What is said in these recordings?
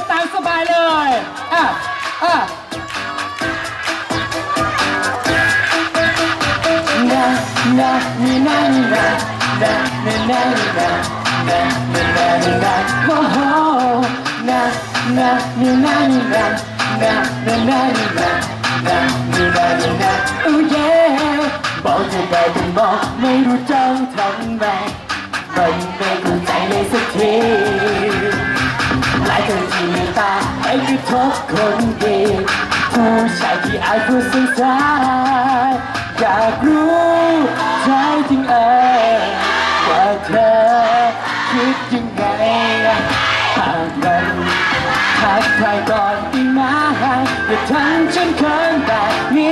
ตามสบายเลยนะนี่นะนี่นะนะนี่นะนี่นะนะนี่นะนี่นะโอ้โหนะนี่นะนี่นะนะนี่นะนี่นะนะนี่นะนี่นะโอ้เย่บอกจะได้แต่บอกไม่รู้จะทำไงมันไม่เข้าใจเลยสักทีหลายคนที่มีตาให้กระทบคนดีผู้ชายที่อาจพูดสั้นๆอยากรู้ใจจริงว่าเธอคิดยังไงหากมันทักทายก่อนดีไหมอย่าทำฉันเขินแบบนี้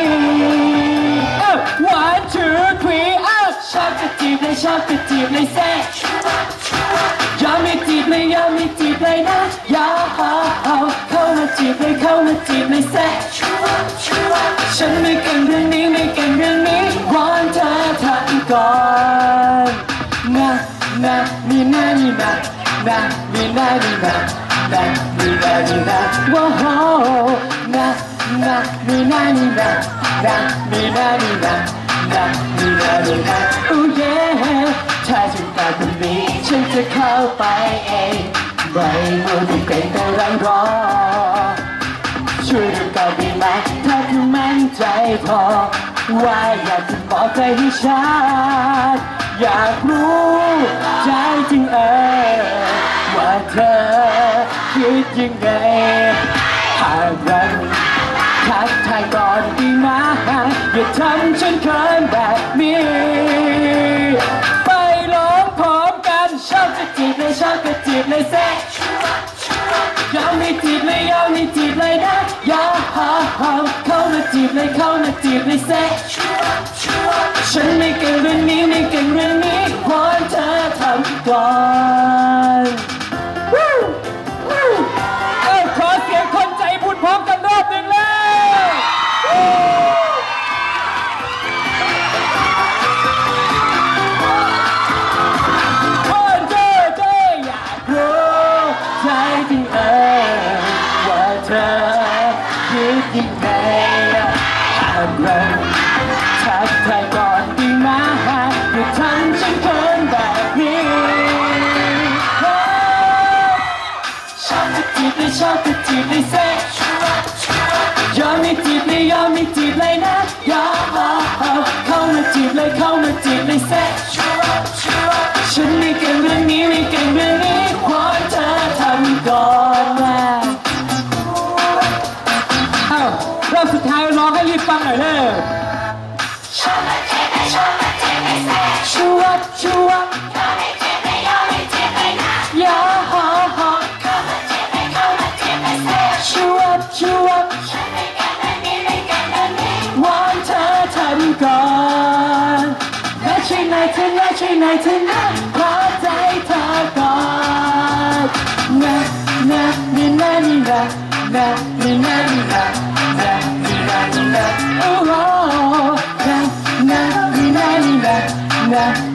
one two three ชอบจะจีบเลยชอบจะจีบเลยแซ่ยอมไม่จีบเลยยอมไม่จีบเลยนะอย่าเข้ามาจีบเลยเข้ามาจีบเลยแซ่ฉันไม่เก่งเรื่องนี้ไม่เก่งเรื่องนี้วอนเธอทำก่อนนะนี่นะนี่นะนี่นะนี่นะนี่นะนี่นะว้าวนะนี่นะนี่นะนี่นะนี่นะนี่นะนี่นะโอ้เย่ถ้าฉันตาคนนี้ฉันจะเข้าไปเองไม่มัวแต่เกรงแต่รังรอช่วยดูก่อนดีไหมถ้าเธอมั่นใจพอว่าอยากจะบอกใจให้ชัดอยากรู้ใจจริงว่าเธอคิดยังไงหากเราทักทายก่อนดีไหมอย่าทำฉันเขินแบบนี้ไปร้องพร้อมกันชอบจะจีบเลยชอบจะจีบเลยแซ่ยอมไม่จีบเลยยอมไม่จีบเลยนะอย่าเข้ามาจีบเลยเข้ามาจีบเลยแซ่ฉันไม่เก่งเรื่องนี้ไม่เก่งเรื่องนี้วอนเธอทำก่อนขอเสียงคนใจบุญพร้อมกันรอบหนึ่งเลยอยากรู้ใจจริงว่าเธอคิดยังไงหากเราทักทายก่อนดีไหมอย่าทำฉันเขินแบบนี้ชอบจะจีบเลยชอบจะจีบเลยแซ่ยอมไม่จีบเลยยอมไม่จีบเลยนะอย่าเข้ามาจีบเลยเข้ามาจีบเลยแซ่ฉันไม่เก่งเรื่องนี้ไม่เก่งเรื่องนี้ขอเธอทำก่อนนะรอบสุดท้ายร้องให้รีบฟังหน่อยเลยชัวร์ชัวร์อย่าชัวร์วอนเธอทำก่อนและช่วยหน่อยเธอและช่วยหน่อยเธอนะขอใจเธอก่อนนะนี่นะนี่นะนี่นะนี่นะนี่นะนี่นะโอ้โหนี่นะนี่นะ